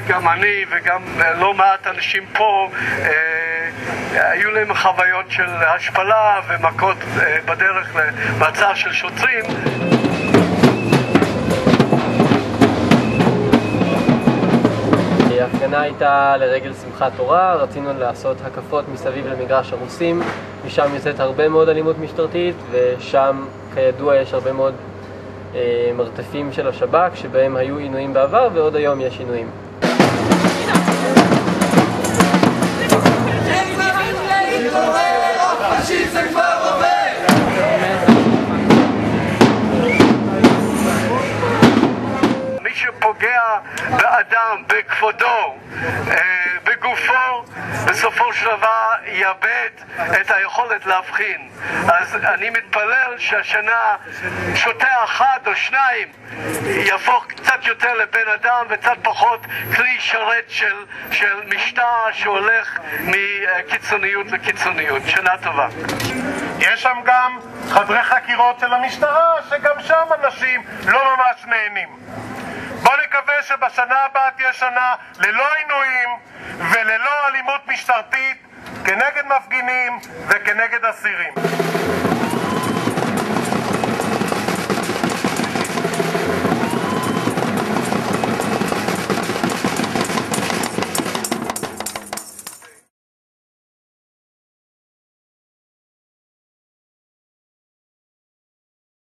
גם אני וגם לא מעט אנשים פה היו להם חוויות של השפלה ומכות בדרך למעצר של שוטרים. ההפגנה הייתה לרגל שמחת תורה, רצינו לעשות הקפות מסביב למגרש הרוסים, משם יוצאת הרבה מאוד אלימות משטרתית, ושם כידוע יש הרבה מאוד מרתפים של השב"כ שבהם היו עינויים בעבר ועוד היום יש עינויים. מי שפוגע באדם, בכבודו, בגופו, בסופו של דבר יאבד את היכולת להבחין. אז אני מתפלל שהשנה שוטה אחד או שניים יהפוך קצת יותר לבן אדם וקצת פחות כלי שרת של משטר שהולך מקיצוניות לקיצוניות. שנה טובה. יש שם גם חדרי חקירות של המשטרה, שגם שם אנשים לא ממש נהנים. בוא נקווה שבשנה הבאה תהיה שנה ללא עינויים וללא אלימות משטרתית כנגד מפגינים וכנגד אסירים.